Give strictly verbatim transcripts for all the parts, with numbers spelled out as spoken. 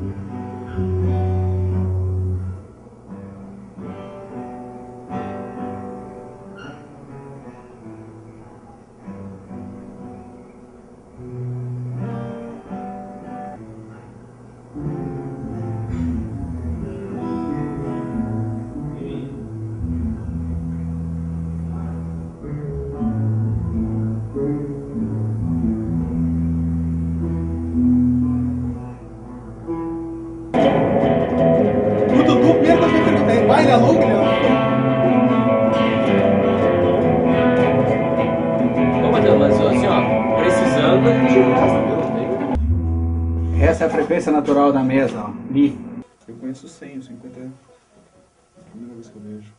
Essa é a frequência natural da mesa, ó. Mi. Eu conheço cem, o cinquenta é a primeira vez que eu vejo.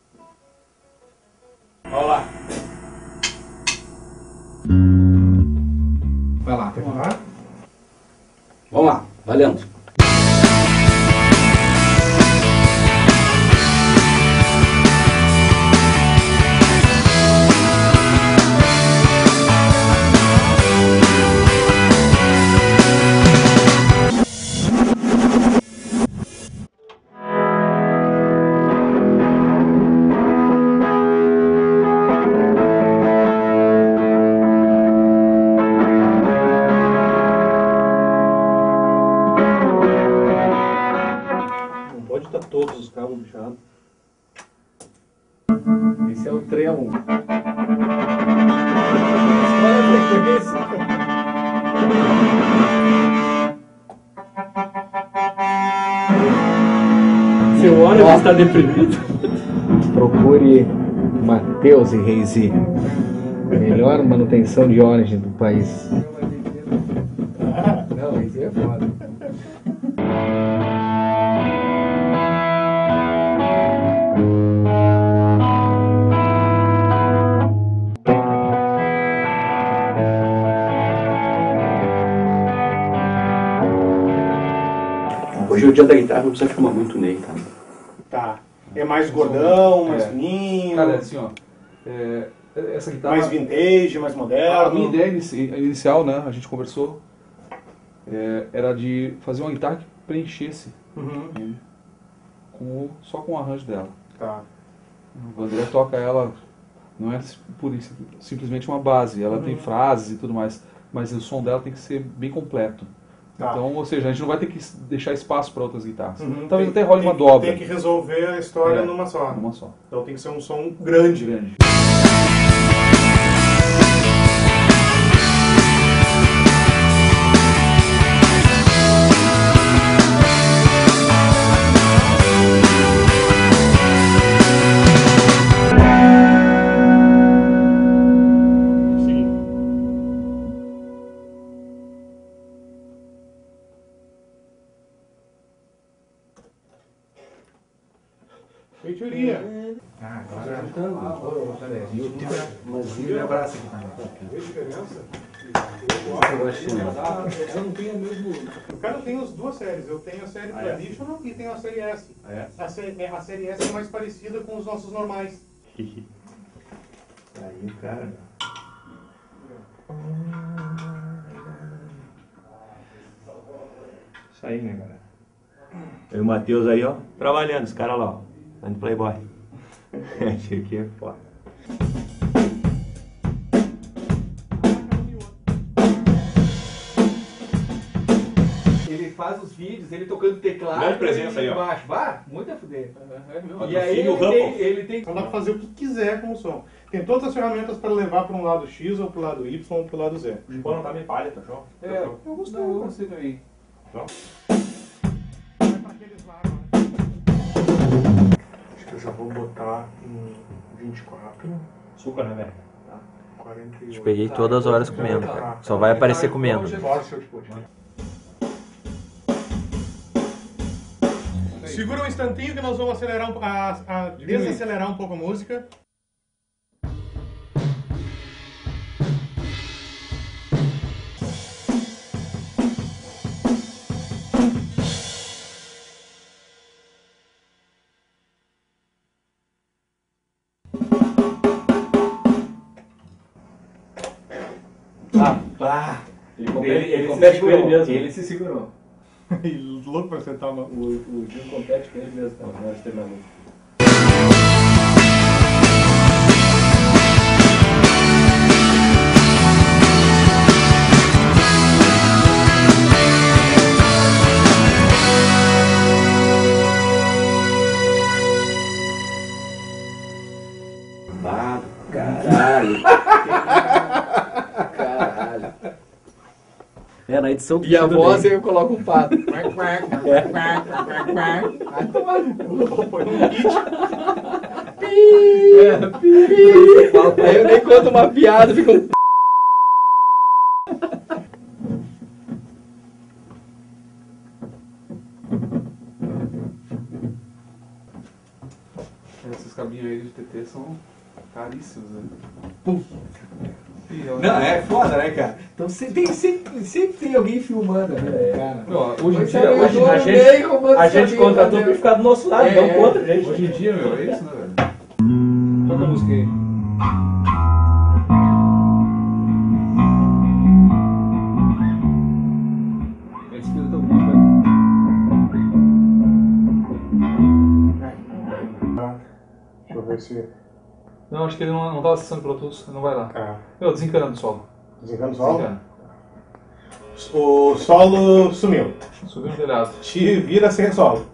Olha lá. Vai lá. Vamos lá? Vamos lá, valendo. Pode estar todos os cabos bichados. Esse é o tremo. Seu óleo está deprimido. Procure Matheus e Reizi. Melhor manutenção de origem do país. Não, Reizi é foda. Hoje o dia da guitarra não precisa filmar muito nele, cara. Tá. É mais gordão, mais fininho. Cara, assim, ó. É, essa guitarra. Mais vintage, mais moderno. A minha ideia inici- inicial, né? A gente conversou. é, era de fazer uma guitarra que preenchesse Uhum. ele, com, o- só com o arranjo dela. Tá. O André toca ela, não é por isso, simplesmente uma base. Ela tem frases e tudo mais, mas o som dela tem que ser bem completo. Tá. Então, ou seja, a gente não vai ter que deixar espaço para outras guitarras. Uhum. Talvez Tem- até role tem uma que- dobra. Tem que resolver a história É, numa só. Uma só. Então tem que ser um som grande. Grande. Feitoria. Ah, agora mas ele abraça aqui também. Vê a diferença? Eu gosto de Eu não tenho mesmo. O cara tem as duas séries. Eu tenho a série Ah, é? Traditional e tenho a série S. Ah, é? A, sé- é, a série S é mais parecida com os nossos normais. Aí o cara. Isso aí, né, cara? Eu e o Matheus aí, ó, trabalhando, os caras lá, ó, dando Playboy. Esse aqui é foda. Ele faz os vídeos, ele tocando teclado. Grande presença aí, ó. Embaixo. Bah, muito a fuder. Patrocínio E aí ele Rumble. tem, ele tem. Então dá pra fazer o que quiser com o som. Tem todas as ferramentas para levar para um lado X ou para o lado Y ou para o lado Z. Pô, não tá meio palha, tá show? É, eu gostei, eu gostei também. Acho que eu já vou botar em vinte e quatro, Açúcar, né, velho? quarenta e oito. Peguei todas as horas comendo. Tá. Só vai aparecer comendo. Force output. Segura um instantinho que nós vamos acelerar um, a, a, desacelerar um pouco a música. Ah, pá! Ele, Ele, ele se compete com segurou, ele mesmo. Ele se segurou. E louco pra sentar uma... O, o Gil compete com ele mesmo, cara, na hora de terminar a luta. Ah, caralho. Caralho. É, na edição E a tudo voz bem. eu coloco um pato. Vai tomar no cu. Foi um kit. Aí eu nem conto uma piada, fica um... Esses cabinhos aí de T T são caríssimos, né? Não, é foda, né, cara? Então sempre tem, sempre, sempre tem alguém filmando, né, cara? Meu, hoje em Pois dia, é, hoje, eu a tô gente- meio roubando A gente sabia, contratou né? pra ficar do nosso lado, É. não contra a gente. hoje em dia, meu, é isso, né, velho? Toca a música aí. É espírito alguma coisa. Deixa eu ver se... Não, acho que ele não, não tava acessando Pro Tools, não vai lá. Ah, Meu, desencanando o solo. desencana o solo? Desencana. O solo sumiu. Subiu no telhado. Te vira sem solo.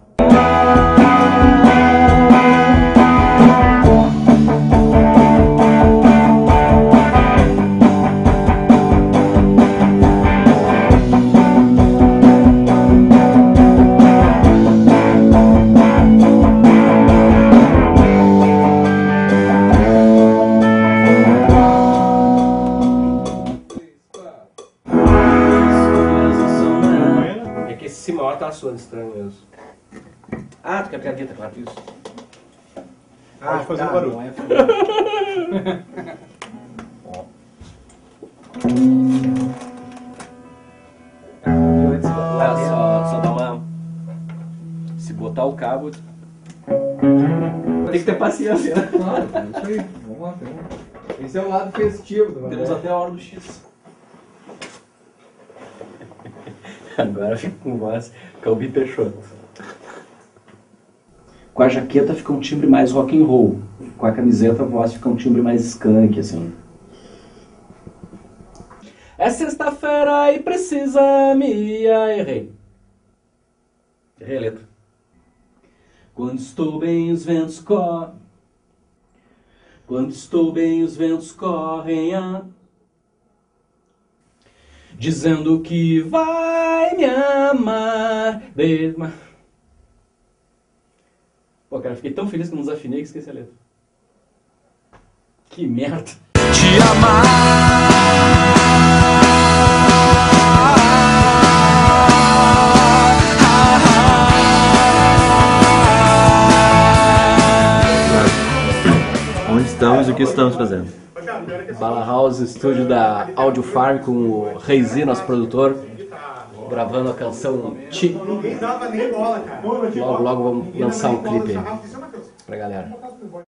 É que esse si maior tá suando estranho mesmo. Ah, tu quer pegar a guitarra, claro, isso. Pode fazer um barulho. Não é foda. Ah, só, só dá uma... Se botar o cabo... Tem que ter paciência, né? Claro, é isso aí. Vamos lá, vamos lá. Esse é o lado festivo do Temos até a hora do X. Agora fica com voz Calbi Peixoto. Com a jaqueta fica um timbre mais rock and roll. Com a camiseta a voz fica um timbre mais skunk, assim. É sexta-feira e precisa me... Ah, errei. Errei a letra. Quando estou bem os ventos correm. Quando estou bem os ventos correm a... Dizendo que vai me amar. De... Pô, cara, fiquei tão feliz que eu não desafinei que esqueci a letra. Que merda. Te Onde estamos e o que estamos fazendo? Bala House, estúdio da Audio Farm com o Reizi, nosso produtor, gravando a canção Ti. Ninguém dava nem bola, cara. Logo, logo vamos lançar um clipe aí pra galera.